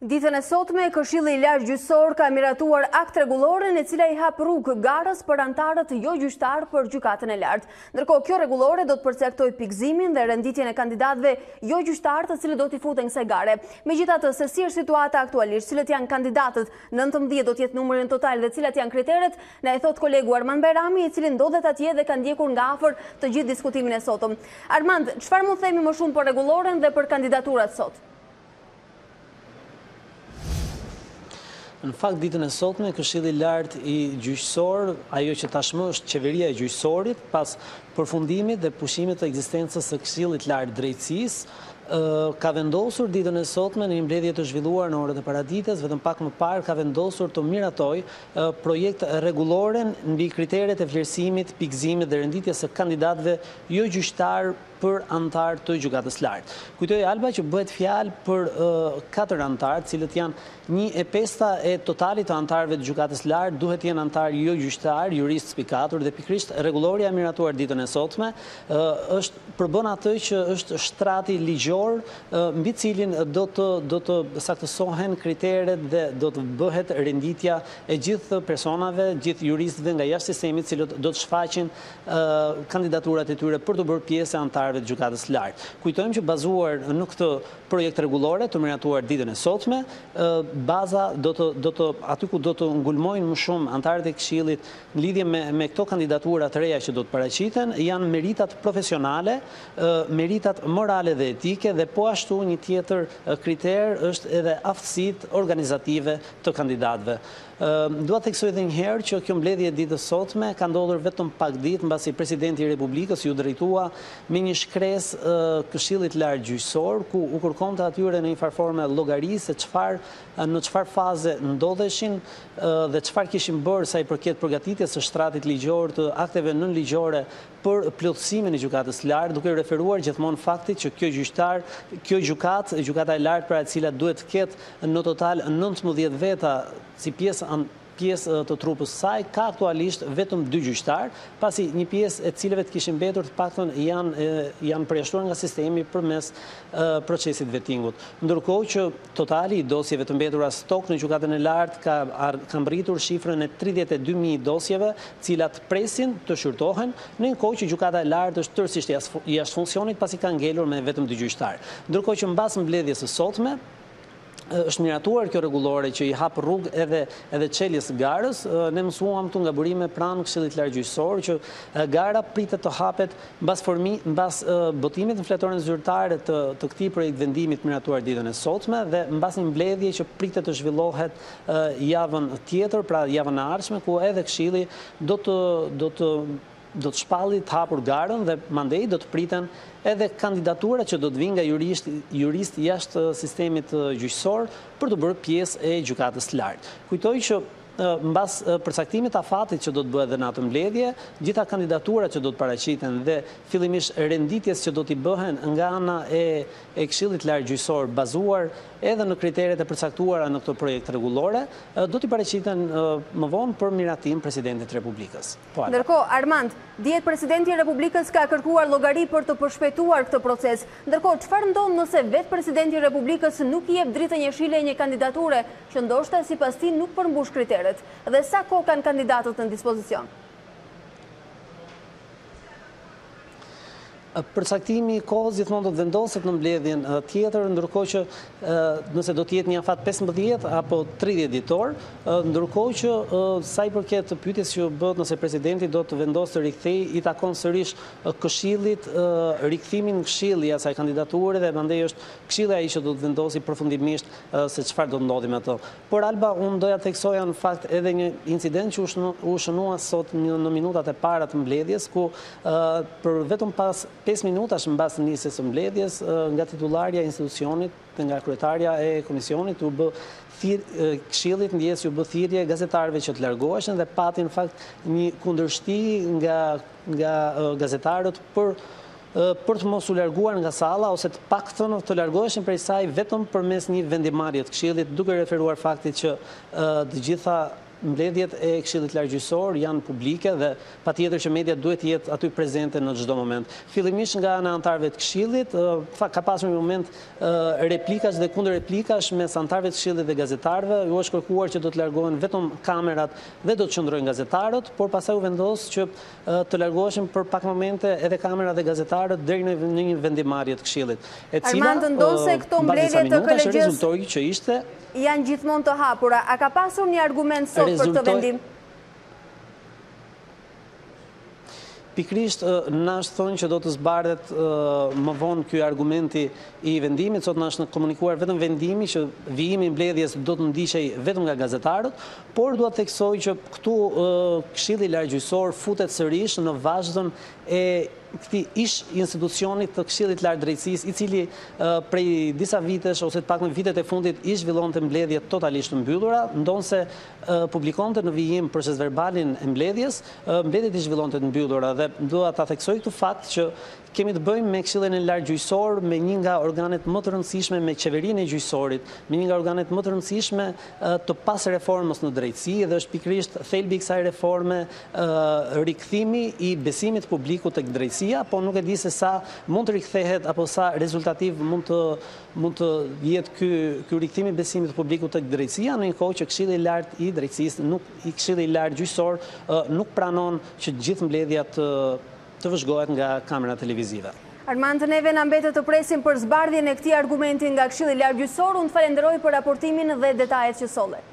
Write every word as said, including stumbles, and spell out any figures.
Ditën e sotme, Këshilli i Lartë Gjyqësor ka miratuar akt rregullore në cila i hap rrugë garës për anëtarët jo gjyqtar për gjykatën e lartë. Ndërkohë, kjo rregullore do të përcaktojë pikëzimin dhe renditjen e kandidatëve jo gjyqtar të cilët do t'i futen kësaj gare. Megjithatë, se si është situata aktualisht, cilët janë kandidatët, nëntëmbëdhjetë do të jetë numrin total dhe cilat janë kriteret, na e thot kolegu Armand Bajrami, i cili ndodhet atje dhe ka ndjekur nga afër të gjithë diskutimin e sotëm. Armand, çfarë mund themi më shumë për rregulloren dhe për kandidaturat sot? Në fakt, ditën e sotme, Këshilli i Lartë i Gjyqësor, ajo që tashmë është qeveria e gjyqësorit, pas përfundimit dhe pushimit të ekzistencës së Këshillit të Lartë Drejtësisë, ka vendosur ditën e sotme në një mbledhje të zhvilluar në orët e paradites, vetëm pak më parë ka vendosur të miratoj projekt rregulloren mbi kriteret e vlerësimit, pikëzimit dhe renditjes së kandidatëve jo gjyqtar për antar të gjykatës lartë. Kujtoj Alba që bëhet fjalë për katër antar, cilët janë një e pesta e totalit të antarëve të gjykatës lartë, duhet jenë antar jo gjyqtar, jurist spikatur dhe pikërisht rregulloria e miratuar ditën e sotme është përbën atë që është shtrati ligjor mbi cilin do të do të saktësohen kriteret dhe do të bëhet renditja e gjithë personave, gjithë juristëve nga jashtë sistemit, cilët do të shfaqin kandidaturat e tyre për të bërë pjesë e antarëve të gjykatës lartë. Kujtojmë që bazuar në këtë projekt rregullore të miratuar ditën e sotme, baza do të do të aty ku do të ngulmojnë më shumë antarët e Këshillit në lidhje me me këto kandidatura të reja që do të paraqiten, janë meritat profesionale, meritat morale dhe etike dhe po ashtu një tjetër kriter është edhe aftësitë organizative të kandidatëve. Dua të theksoj edhe një herë që kjo mbledhje e ditës sotme ka ndodhur vetëm pak ditë mbasi presidenti i Republikës ju drejtua me një shkresë Këshillit të Lartë Gjyqësor, ku u kërkonte atyre në një farë forme llogari se çfarë në çfarë faze ndodheshin dhe çfarë kishin bërë sa i përket përgatitjes së shtratit ligjor të akteve nënligjore për plotësimin e gjykatës lartë, duke referuar gjithmonë faktit që kjo gjyqtar, kjo gjykatë, gjykata e lartë për e cila duhet të ketë në total nëntëmbëdhjetë veta si pjesë pjesë të trupës saj, ka aktualisht vetëm dy gjyqtar, pasi një pjesë e cilëve të kishin mbetur të paktën janë janë përjashtuar nga sistemi përmes procesit vettingut. Ndërkohë që totali i dosjeve të mbetura stok në gjykatën e lartë ka ka mbritur shifrën e tridhjetë e dy mijë dosjeve, cilat presin të shqyrtohen, në një kohë që gjykata e lartë është tërësisht jashtë funksionit pasi ka ngelur me vetëm dy gjyqtar. Ndërkohë që mbas mbledhjes së sotme është miratuar kjo rregullore që i hap rrugë edhe edhe çeljes garës. Ne mësuam këtu nga burime pranë Këshillit të Lartë Gjyqësor që gara pritet të hapet mbas formi mbas botimit në fletoren zyrtare të të këtij projekt vendimi të miratuar ditën e sotme dhe mbas një mbledhje që pritet të zhvillohet javën tjetër, pra javën e ardhshme, ku edhe Këshilli do të do të do të shpalli të hapur garën dhe mandej do të priten edhe kandidaturat që do të vinë nga jurist, jurist jashtë sistemit gjyqësor për të bërë pjesë e gjykatës së lartë. Kujtoj që mbas përcaktimit afatit që do të bëhet dhe në atë mbledhje, gjitha kandidaturat që do të paraqiten dhe fillimisht renditjes që do t'i bëhen nga ana e, e Këshillit të Lartë Gjyqësor bazuar edhe në kriteret e përcaktuara në këtë projekt rregullore, do t'i paraqiten më vonë për miratim presidentit të Republikës. Po, ndërkohë, Armand, dihet presidenti i Republikës ka kërkuar llogari për të përshpejtuar këtë proces. Ndërkohë, çfarë ndodh nëse vetë presidenti i Republikës nuk i jep dritë njëshile një kandidature që ndoshta sipas tij nuk përmbush kriteret? Dhe sa kohë kanë kandidatët në dispozicion? Përcaktimi i kohës gjithmonë do të vendoset në mbledhjen tjetër, ndërkohë që nëse do të jetë një afat pesëmbëdhjetë apo tridhjetë ditor, ndërkohë që sa i përket pyetjes që bëhet nëse presidenti do të vendosë të rikthejë, i takon sërish Këshillit rikthimin në Këshill i asaj kandidature dhe mandej është Këshilli ai që do të vendosë përfundimisht se çfarë do të ndodhi me ato. Por Alba, unë doja të theksoja në fakt edhe një incident që u shënua sot në minutat e para të mbledhjes, ku për vetëm pas pesë minutash mbas nisjes së mbledhjes, nga titullarja e institucionit dhe nga kryetarja e komisionit u bë Këshillit ndjes u bë thirrje gazetarëve që të largoheshin dhe pati në fakt një kundërshti nga nga gazetarët për për të mos u larguar nga salla ose të paktën të largoheshin prej saj vetëm përmes një vendimarrje të Këshillit, duke referuar faktit që të gjitha mbledhjet e Këshillit Lartë Gjyqësor janë publike dhe patjetër që media duhet jetë aty prezente në çdo moment. Fillimisht nga ana anëtarëve të Këshillit, ka pasur një moment replikash dhe kundër replikash mes anëtarëve të Këshillit dhe gazetarëve, u është kërkuar që do të largohen vetëm kamerat dhe do të qëndrojnë gazetarët, por pastaj u vendos që të largoheshin për pak momente edhe kamerat dhe gazetarët deri në një vendimarrje të Këshillit. E cila Armand, ndonse këto mbledhje të kolegjës rezultoi që ishte janë gjithmonë të hapura. A ka pasur një argument sot për këtë vendim? Pikrisht, na është thonë që do të zbardhet më vonë ky argumenti i vendimit, sot na është komunikuar vetëm vendimi që vijimi i mbledhjes do të ndiqej vetëm nga gazetarët, por dua të theksoj që këtu Këshilli i Lartë Gjyqësor futet sërish në vazhdon e këtij ish institucionit të Këshillit të Lartë Drejtësisë, i cili prej disa vitesh ose të paktën vitet e fundit i zhvillonte mbledhje totalisht të mbyllura, ndonse publikonte në vijim procesverbalin e mbledhjes, mbledhjet i zhvillonte të mbyllura dhe dua ta theksoj këtë fakt që kemi të bëjmë me Këshillin e Lartë Gjyqësor, me një nga organet më të rëndësishme, me qeverinë e gjyqësorit, me një nga organet më të rëndësishme të pas reformës në drejtësi, dhe është pikrisht thelbi i kësaj reforme rikthimi i besimit publikut tek drejtësia, po nuk e di se sa mund të rikthehet apo sa rezultativ mund të mund të jetë ky ky rikthimi i besimit publikut tek drejtësia në një kohë që Këshilli i Lartë i Drejtësisë, nuk i Këshilli i Lartë Gjyqësor nuk pranon që gjithë mbledhjat të vëzhgohet nga kamera televizive. Armand, neve na mbetet të presim për zbardhjen e këtij argumenti nga Këshilli i Lartë Gjyqësor. Unë të falenderoj për raportimin dhe detajet që solle.